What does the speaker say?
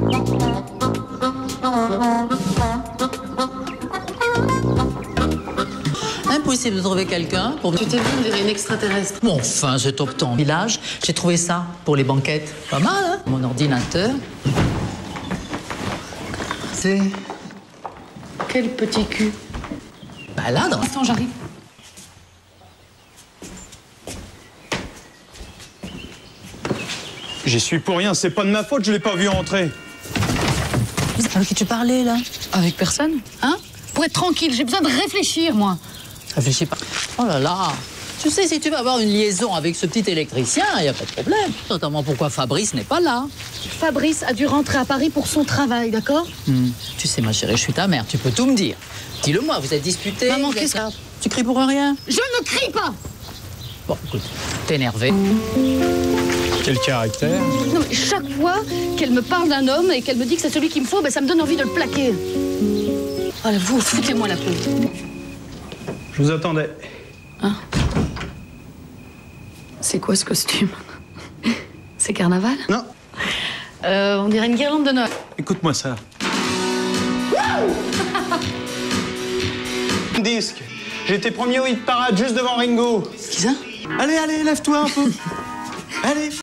Impossible de trouver quelqu'un pour... Tu t'es vu, on dirait une extraterrestre. Bon, enfin, je t'obtends. Au village, j'ai trouvé ça pour les banquettes. Pas mal, hein? Mon ordinateur. C'est... Quel petit cul. Bah là, dans... Attends, j'arrive. J'y suis pour rien, c'est pas de ma faute, je l'ai pas vu entrer. Avec qui tu parlais, là? Avec personne, hein? Pour être tranquille, j'ai besoin de réfléchir, moi. Réfléchis pas. Oh là là. Tu sais, si tu vas avoir une liaison avec ce petit électricien, il n'y a pas de problème. Notamment pourquoi Fabrice n'est pas là. Fabrice a dû rentrer à Paris pour son travail, d'accord? Tu sais, ma chérie, je suis ta mère, tu peux tout me dire. Dis-le-moi, vous êtes disputés? Maman, qu'est-ce que... Tu cries pour rien? Je ne crie pas! Bon, écoute, t'es énervé. Quel caractère. Non, mais chaque fois qu'elle me parle d'un homme et qu'elle me dit que c'est celui qu'il me faut, ben, ça me donne envie de le plaquer. Voilà, vous, foutez-moi la peau. Je vous attendais. Hein? C'est quoi ce costume? C'est carnaval? Non. On dirait une guirlande de Noël. Écoute-moi ça. Disque. J'ai été premier au hit parade juste devant Ringo. Qui ça? Allez, allez, lève-toi un peu. Allez.